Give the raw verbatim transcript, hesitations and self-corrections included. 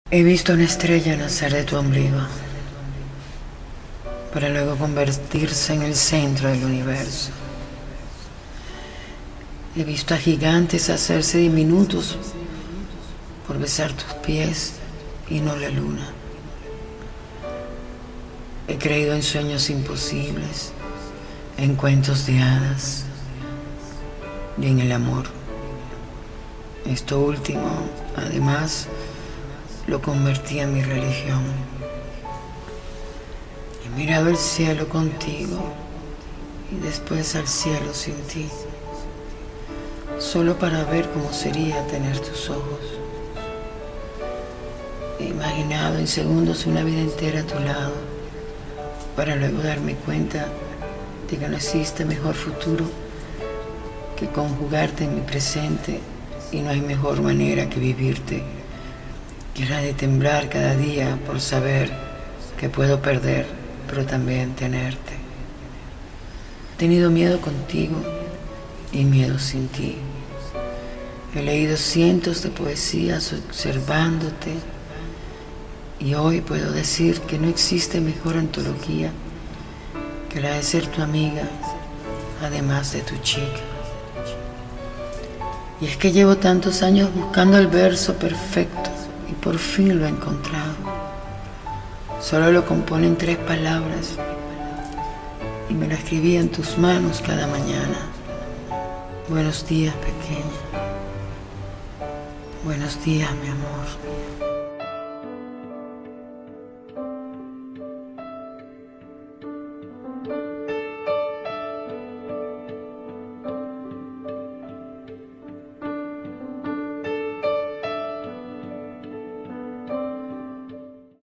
He visto una estrella nacer de tu ombligo para luego convertirse en el centro del universo. He visto a gigantes hacerse diminutos por besar tus pies y no la luna. He creído en sueños imposibles, en cuentos de hadas y en el amor. Esto último, además, lo convertí en mi religión. He mirado el cielo contigo y después al cielo sin ti, solo para ver cómo sería tener tus ojos. He imaginado en segundos una vida entera a tu lado, para luego darme cuenta de que no existe mejor futuro que conjugarte en mi presente, y no hay mejor manera que vivirte que la de temblar cada día por saber que puedo perder, pero también tenerte. He tenido miedo contigo y miedo sin ti. He leído cientos de poesías observándote, y hoy puedo decir que no existe mejor antología que la de ser tu amiga, además de tu chica. Y es que llevo tantos años buscando el verso perfecto y por fin lo he encontrado. Solo lo componen tres palabras y me lo escribí en tus manos cada mañana. Buenos días, pequeña. Buenos días, mi amor.